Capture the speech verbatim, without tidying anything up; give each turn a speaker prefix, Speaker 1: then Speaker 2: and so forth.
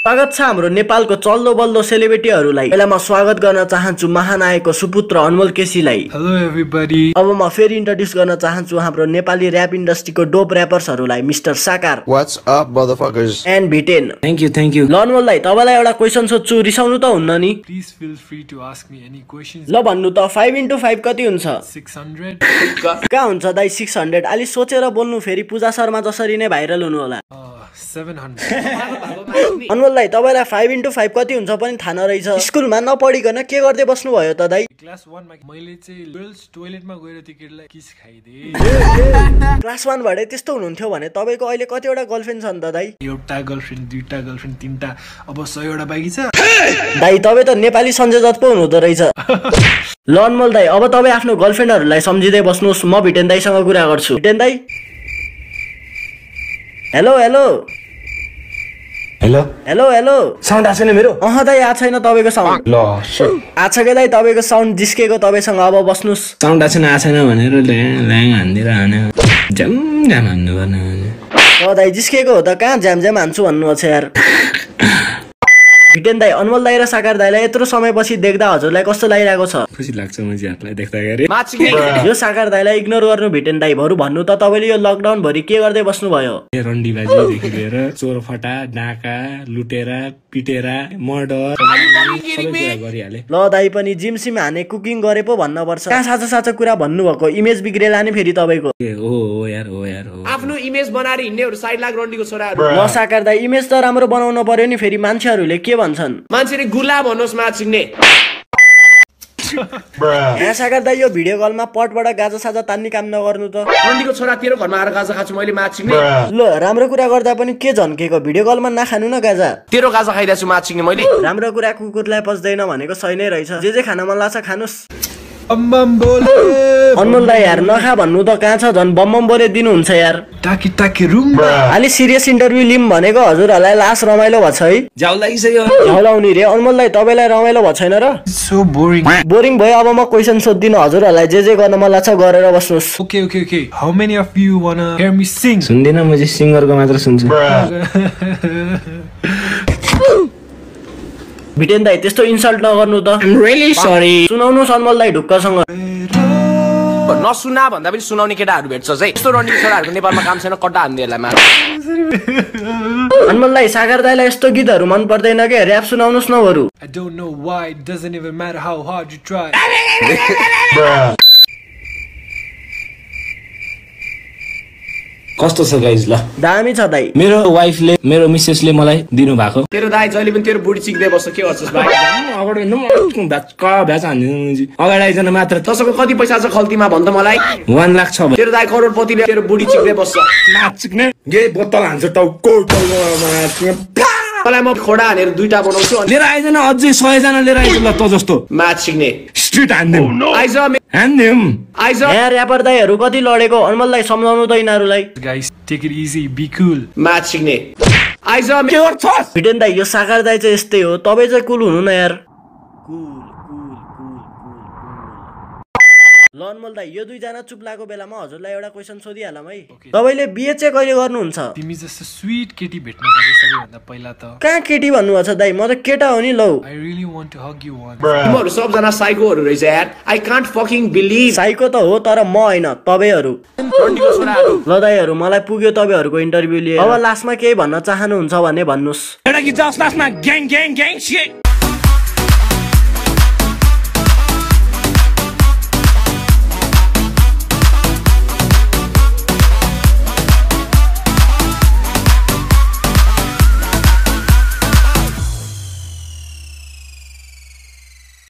Speaker 1: स्वागत छ हाम्रो नेपालको चल्दो बल्दो सेलिब्रिटीहरूलाई। पहिला म स्वागत गर्न चाहन्छु महानायकको सुपुत्र अनमोल केसीलाई।
Speaker 2: Hello everybody.
Speaker 1: अब म फेरि इन्ट्रोड्युस गर्न चाहन्छु हाम्रो नेपाली र्याप इन्डस्ट्रीको डोप र्यापर्सहरूलाई, mister Sakar.
Speaker 3: What's up motherfuckers?
Speaker 1: And Vten.
Speaker 4: Thank you thank you.
Speaker 1: ल अनमोल दाइ, तपाईलाई एउटा क्वेशन सोध्छु, रिसाउनु त हुन्न नि?
Speaker 2: Please feel free to ask me any questions.
Speaker 1: ल भन्नु त फाइभ इन्टु फाइभ कति हुन्छ?
Speaker 2: Six hundred.
Speaker 1: कहाँ हुन्छ दाइ सिक्स हन्ड्रेड? अलि सोचेर बोल्नु, फेरि पूजा शर्मा जसरी नै भाइरल हुनु होला।
Speaker 2: Seven hundred.
Speaker 1: अनमोल दाइ, तपाईलाई फाइभ इन्टु फाइभ कति हुन्छ पनि थाहा नरहेछ। स्कुलमा नपढिकन के गर्दै बस्नु भयो त दाइ?
Speaker 2: क्लास वनमा मैले चाहिँ गर्ल्स टोयलेटमा गएर त्यो केटीलाई किस खाइदिए।
Speaker 1: क्लास वन भए त्यस्तो हुनुहुन्थ्यो भने तपाईँको अहिले कतिवटा गर्लफ्रेन्ड छ नि त दाइ?
Speaker 2: एउटा गर्लफ्रेन्ड, दुईटा गर्लफ्रेन्ड, तिनटा, अब सयवटा बाँकी छ।
Speaker 1: दाइ तपाईँ त नेपाली सञ्जय दत्त पो हुनुहुँदो रहेछ। ल अनमोल दाइ, अब तपाईँ आफ्नो गर्लफ्रेन्डहरूलाई सम्झिँदै बस्नुहोस्, म भिटेन दाइसँग कुरा गर्छु। भिटेन दाइ, hello hello
Speaker 4: hello
Speaker 1: hello hello.
Speaker 4: Sound आछ नि मेरो?
Speaker 1: अह दाइ आएको छैन तपाईँको साउन्ड।
Speaker 4: ल
Speaker 1: आछ के दाइ तपाईँको साउन्ड जिस्केको, तपाईँसँग अब बस्नुहोस्।
Speaker 4: साउन्ड आछ न आछ छैन भनेर ल्याङ हान्दिएर हान्यो झ्याम झ्याम हान्नु पर्ने।
Speaker 1: अँ दाइ जिस्केको हो त, कहाँ झ्याम झ्याम हान्छु भन्नु छ यार। भिटेन दाइ, अनमोल दाइ र साकार दाइलाई यत्रो समयपछि देख्दा हजुरलाई कस्तो लागिरहेको छ?
Speaker 4: खुसी लाग्छ म जियालाई देख्दाखेरि।
Speaker 1: यो साकार दाइलाई इग्नोर गर्नु भिटेन दाइ, बरु भन्नु त तपाईँले यो लकडाउन भरि के गर्दै बस्नु भयो?
Speaker 4: रन्डीबाजीदेखि लिएर चोरफटा, डाका, लुटेरा, पिटेरा, मर्डर सबै कुरा गरिहाले।
Speaker 1: ल दाइ पनि जिम सिम हाने, कुकिङ गरे पो भन्न पर्छ। कहाँ साँचो साँचो कुरा भन्नुभएको, इमेज बिग्रेला नि फेरि तपाईँको।
Speaker 4: हो हो यार हो यार हो।
Speaker 5: आफ्नो इमेज बनाएर हिँड्नेहरू साइड लाख रन्डीको छोराहरू।
Speaker 1: ल साकार दाइ, इमेज त राम्रो बनाउनु पर्यो नि, फेरि मान्छेहरूले के भन्छन्?
Speaker 5: मान्छेले गुला भन्नुहोस् माछिने।
Speaker 1: यहाँ साकार दाइ, यो भिडियो कलमा पटबाट गाजा साजा तान्ने काम नगर्नु त।
Speaker 5: रन्डीको छोरा तेरो घरमा आएर गाजा खान्छु मैले माछिने।
Speaker 1: ल राम्रो कुरा गर्दा पनि के झन्केको, भिडियो कलमा नखानु न गाजा।
Speaker 5: तेरो गाजा खाइरहेको छु माछिने मैले।
Speaker 1: राम्रो कुरा कुकुरलाई पच्दैन भनेको सही नै रहेछ। जे जे खान मन लाग्छ खानुस्। अनमोल दाइ यार नखा भन्नु त, कहाँ छ झन् बम्बम बोले दिनुहुन्छ यार।
Speaker 2: टाकी टाकी रुम।
Speaker 1: अलि सिरियस इन्टरभ्यू लिम भनेको हजुरहरूलाई लास्ट रमाइलो भएको छ है।
Speaker 4: जाउ लागिसक्यो।
Speaker 1: झौलाउने रे अनमोल दाइ, तपाईँलाई रमाइलो भएको छैन र?
Speaker 2: So boring.
Speaker 1: बोरिङ भयो, अब म क्वेसन सोध्दिनँ, हजुरहरूलाई जे जे गर्न मन लाग्छ गरेर बस्नुहोस्।
Speaker 2: Okay okay okay. How many of you wanna hear me sing?
Speaker 4: सुन्दिन, म चाहिँ सिङ्गरको मात्र सुन्छु।
Speaker 1: भिटेन दाइ त्यस्तो इन्सल्ट नगर्नु त।
Speaker 4: Really sorry.
Speaker 1: सुनाउनुहोस् अनमोल दाइ ढुक्कसँग।
Speaker 5: नसुना भन्दा पनि सुनाउने केटाहरू भेट्छ है। यस्तो रन्डीको छोराहरूको नेपालमा काम छैन, कट्टा हान्दिएला मार।
Speaker 1: अनमोल दाइ, सागर दाइलाई यस्तो गीतहरू मन पर्दैन के, र्याप सुनाउनुहोस् न बरु।
Speaker 2: I don't know why, it doesn't even matter how hard you try.
Speaker 4: कस्तो छ गाइज? ल
Speaker 1: दामी छ दाइ।
Speaker 4: मेरो वाइफले मेरो मिसेसले मलाई दिनु भएको।
Speaker 5: तेरो दाइ जहिले पनि तेरो बुढी चिक्दै बस्छ, के गर्छस् भाइ?
Speaker 4: अगाडि भ्याचका भ्याच हान्दिनु, अगाडि आइजन मात्र।
Speaker 5: तँसँग कति पैसा छ खल्तीमा भन् त मलाई?
Speaker 4: वान लाख छ।
Speaker 5: तेरो दाइ करोडपतिले तेरो बुढी चिक्दै बस्छ।
Speaker 4: नाच्ने गे बोतल हान्छ टाउको टाउको।
Speaker 5: मलाई म खोडा हानेर दुईटा बनाउँछु।
Speaker 4: लिएर आइजन अझै सयजना लिएर आइज ल त जस्तो
Speaker 5: माछिने
Speaker 4: स्ट्रिट हान्दिम।
Speaker 5: आइज
Speaker 4: हान्दिम
Speaker 5: आइज।
Speaker 1: यहाँ र्यापर दाइहरू कति लडेको, अनमोल दाइ सम्झाउनु त यिनीहरूलाई।
Speaker 2: Guys, take it easy, be cool.
Speaker 5: माछिने आइज।
Speaker 4: के गर्छस्?
Speaker 1: भिटेन दाइ, यो साकार दाइ चाहिँ यस्तै हो, तपाईँ चाहिँ कुल हुनु न यार। ल अनमोल दाइ, यो दुईजना चुप लागेको बेलामा हजुरलाई एउटा क्वेसन सोधिहालौँ है। तपाईँले बिए चाहिँ कहिले गर्नुहुन्छ?
Speaker 2: तिमी जस्तो स्वीट केटी भेट्न पर्यो सबैभन्दा पहिला त।
Speaker 1: कहाँ केटी भन्नुभएको छ दाइ? म त केटा हो नि। लौ
Speaker 2: I really want to hug you once.
Speaker 5: तिमीहरू सबजना साइकोहरू रहेछ यार। I can't fucking believe.
Speaker 1: Psycho त हो, तर म होइन, तपाईँहरू।
Speaker 5: रन्डीको छोराहरू।
Speaker 1: ल दाइहरू, मलाई पुग्यो तपाईँहरूको इन्टरभ्यू लिएर। अब लास्टमा केही भन्न चाहनुहुन्छ भने भन्नुहोस्।
Speaker 4: एउटा कि जस्ट लास्टमा ग्याङ ग्याङ ग्याङ सिट